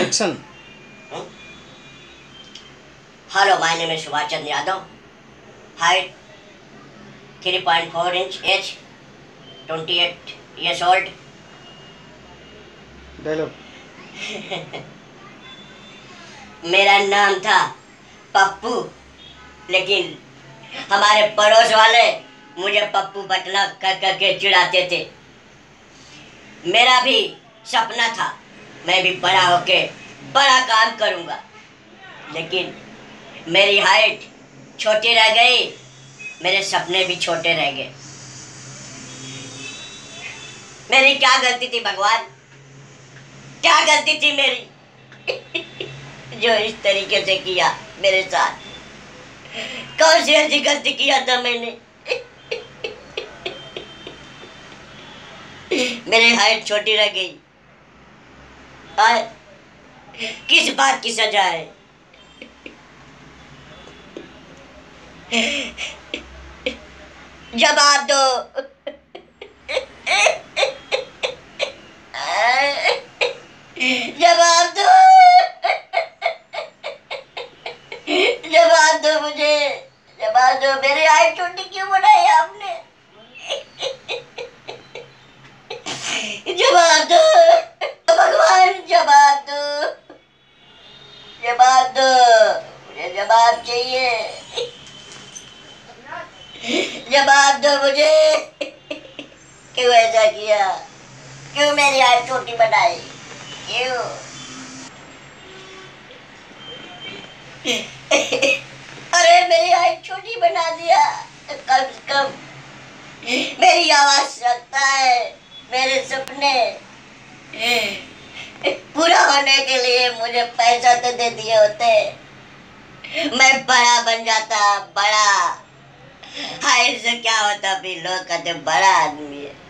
Action. Hello, my name is Subhash Chandra Yadav. Height 3.4 inch, age 28 years old. Dialogue. मेरा नाम था पप्पू, लेकिन हमारे पड़ोस वाले मुझे पप्पू बटला कर के चिढ़ाते थे। मेरा भी सपना था मैं भी बड़ा होके बड़ा काम करूँगा, लेकिन मेरी हाइट छोटी रह गई, मेरे सपने भी छोटे रह गए। मेरी क्या गलती थी भगवान, क्या गलती थी मेरी जो इस तरीके से किया मेरे साथ? कौन सी ऐसी गलती किया था मैंने? मेरी हाइट छोटी रह गई। किस बात की सजा है? जवाब दो। जवाब दो, जवाब दो मुझे, जवाब दो। मेरी हाइट छोटी क्यों बनाई आपने? जवाब दो भगवान, जवाब दो, जवाब दो, मुझे जवाब चाहिए, जवाब दो मुझे। क्यों ऐसा किया? क्यों मेरी हाइट छोटी बनाई? क्यों? अरे मेरी हाइट छोटी बना दिया, कम से कम मेरी आवाज सकता है। मेरे सपने पूरा होने के लिए मुझे पैसा तो दे दिए होते, मैं बड़ा बन जाता। बड़ा हाइट से क्या होता? भी लोग कहते बड़ा आदमी है।